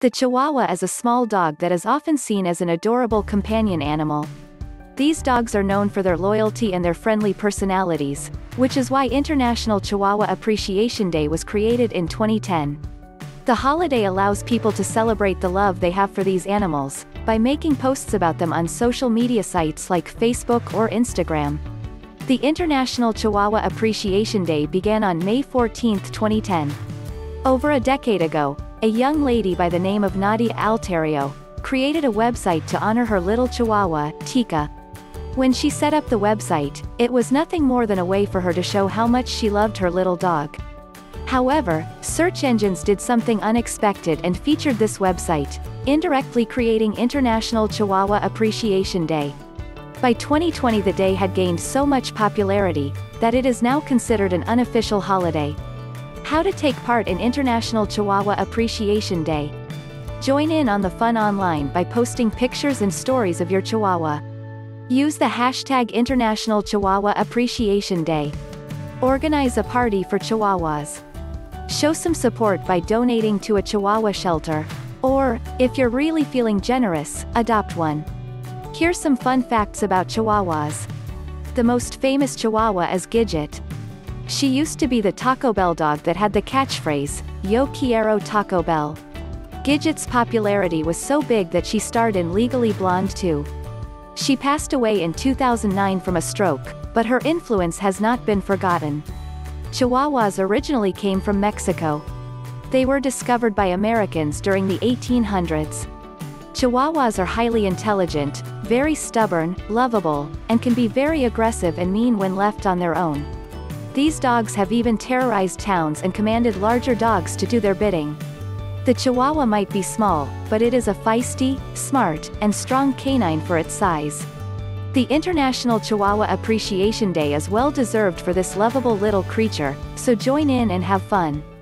The Chihuahua is a small dog that is often seen as an adorable companion animal. These dogs are known for their loyalty and their friendly personalities, which is why International Chihuahua Appreciation Day was created in 2010. The holiday allows people to celebrate the love they have for these animals, by making posts about them on social media sites like Facebook or Instagram. The International Chihuahua Appreciation Day began on May 14, 2010. Over a decade ago, a young lady by the name of Nadia Alterio created a website to honor her little Chihuahua, Tika. When she set up the website, it was nothing more than a way for her to show how much she loved her little dog. However, search engines did something unexpected and featured this website, indirectly creating International Chihuahua Appreciation Day. By 2020 the day had gained so much popularity, that it is now considered an unofficial holiday. How to take part in International Chihuahua Appreciation Day. Join in on the fun online by posting pictures and stories of your Chihuahua. Use the hashtag International Chihuahua Appreciation Day. Organize a party for Chihuahuas. Show some support by donating to a Chihuahua shelter. Or, if you're really feeling generous, adopt one. Here's some fun facts about Chihuahuas. The most famous Chihuahua is Gidget. She used to be the Taco Bell dog that had the catchphrase, "Yo quiero Taco Bell." Gidget's popularity was so big that she starred in Legally Blonde 2. She passed away in 2009 from a stroke, but her influence has not been forgotten. Chihuahuas originally came from Mexico. They were discovered by Americans during the 1800s. Chihuahuas are highly intelligent, very stubborn, lovable, and can be very aggressive and mean when left on their own. These dogs have even terrorized towns and commanded larger dogs to do their bidding. The Chihuahua might be small, but it is a feisty, smart, and strong canine for its size. The International Chihuahua Appreciation Day is well deserved for this lovable little creature, so join in and have fun.